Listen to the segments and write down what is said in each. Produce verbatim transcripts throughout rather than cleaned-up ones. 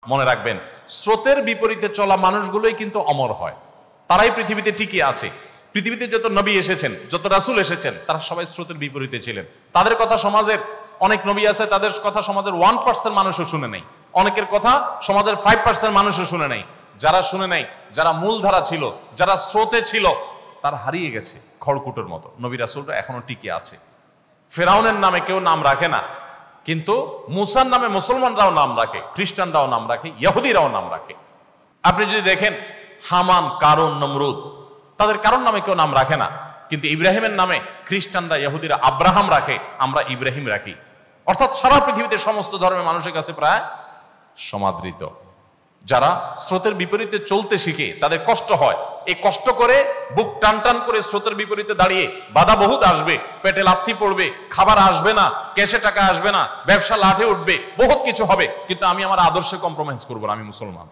মনে রাখবেন, স্রোতের বিপরীতে চলা মানুষগুলোই কিন্তু অমর হয়, তারাই পৃথিবীতে টিকে আছে। পৃথিবীতে যত নবী এসেছেন, যত রাসূল এসেছেন, তারা সবাই স্রোতের বিপরীতে ছিলেন। তাদের কথা সমাজের অনেক নবী আছে, তাদের কথা সমাজের ওয়ান পার্সেন্ট মানুষও শুনে নেই, অনেকের কথা সমাজের ফাইভ পার্সেন্ট মানুষও শুনে নেই। যারা শুনে নেই, যারা মূলধারা ছিল, যারা স্রোতে ছিল, তারা হারিয়ে গেছে খড়কুটোর মতো। নবী রাসূলরা এখনো টিকে আছে। ফেরাউনের নামে কেউ নাম রাখে না, কিন্তু মুসার নামে মুসলমানরাও নাম রাখে, খ্রিস্টানরাও নাম রাখে, ইহুদিরাও নাম রাখে। আপনি যদি দেখেন হামান, কারুন, নমরুদ, তাদের কারোর নামে কেউ নাম রাখে না, কিন্তু ইব্রাহিমের নামে খ্রিস্টানরা, ইহুদিরা আব্রাহাম রাখে, আমরা ইব্রাহিম রাখি। অর্থাৎ সারা পৃথিবীতে সমস্ত ধর্মের মানুষের কাছে প্রায় সমাদৃত। যারা স্রোতের বিপরীতে চলতে শিখে তাদের কষ্ট হয়, এই কষ্ট করে বুক টান টান করে স্রোতের বিপরীতে দাঁড়িয়ে বাধা বহুত আসবে, পেটে লাথি পড়বে, খাবার আসবে না, ক্যাশে টাকা আসবে না, ব্যবসা লাঠে উঠবে, বহুত কিছু হবে, কিন্তু আমি আমার আদর্শে কম্প্রোমাইজ করবো না, আমি মুসলমান।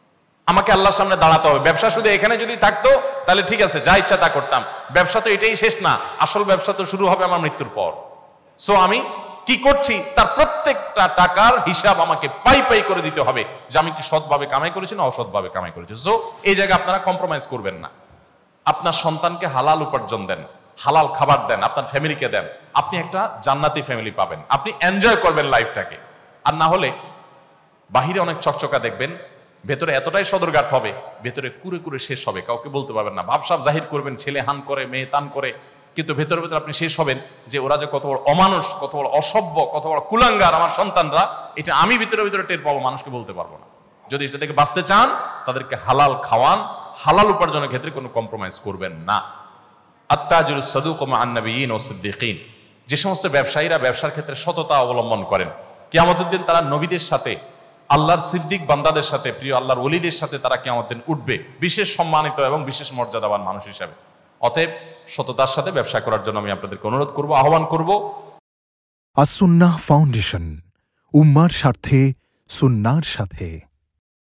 আমাকে আল্লাহর সামনে দাঁড়াতে হবে। ব্যবসা শুধু এখানে যদি থাকতো তাহলে ঠিক আছে, যা ইচ্ছা তা করতাম। ব্যবসা তো এটাই শেষ না, আসল ব্যবসা তো শুরু হবে আমার মৃত্যুর পর। সো আমি কি করছি তার প্রত্যেকটা টাকার হিসাব আমাকে পাই পাই করে দিতে হবে, যে আমি কি সৎভাবে কামাই করেছি না অসৎভাবে কামাই করেছি। সো এই জায়গায় আপনারা কম্প্রোমাইজ করবেন না। আপনার সন্তানকে হালাল উপার্জন দেন, হালাল খাবার দেন, আপনার ফ্যামিলিকে দেন, আপনি একটা জান্নাতি ফ্যামিলি পাবেন, আপনি এনজয় করবেন লাইফটাকে। আর না হলে বাহিরে অনেক চকচকা দেখবেন, ভেতরে এতটাই সদরঘাট হবে, ভেতরে কুরে কুরে শেষ হবে, কাউকে বলতে পারবেন না। ভাবসাব জাহির করবেন, ছেলে হান করে, মেয়ে তান করে, কিন্তু ভেতরে ভেতরে আপনি শেষ হবেন যে ওরা যে কত বড় অমানুষ, কত বড় অসভ্য, কত বড় কুলাঙ্গার আমার সন্তানরা, এটা আমি ভিতরে ভিতরে টের পাবো, মানুষকে বলতে পারবো না। যদি এটা থেকে বাঁচতে চান, তাদেরকে হালাল খাওয়ান, হালাল উপার্জনের ক্ষেত্রে কোনো কম্প্রোমাইজ করবেন না। আত-তাজিরুস সাদুকু মা'আন নাবিয়্যিন ওয়াস সিদ্দীকিন, যে সমস্ত ব্যবসায়ীরা ব্যবসার ক্ষেত্রে সততা অবলম্বন করেন, কিয়ামতের দিন তারা নবীদের সাথে, আল্লাহর সিদ্দিক বান্দাদের সাথে, প্রিয় আল্লাহর ওলিদের সাথে তারা কিয়ামতের দিন উঠবে বিশেষ সম্মানিত এবং বিশেষ মর্যাদাবান মানুষ হিসাবে। অতএব সততার সাথে ব্যবসা করার জন্য আমি আপনাদেরকে অনুরোধ করব, আহ্বান করব। আস-সুন্নাহ ফাউন্ডেশন, উম্মার স্বার্থে সুন্নাহর সাথে।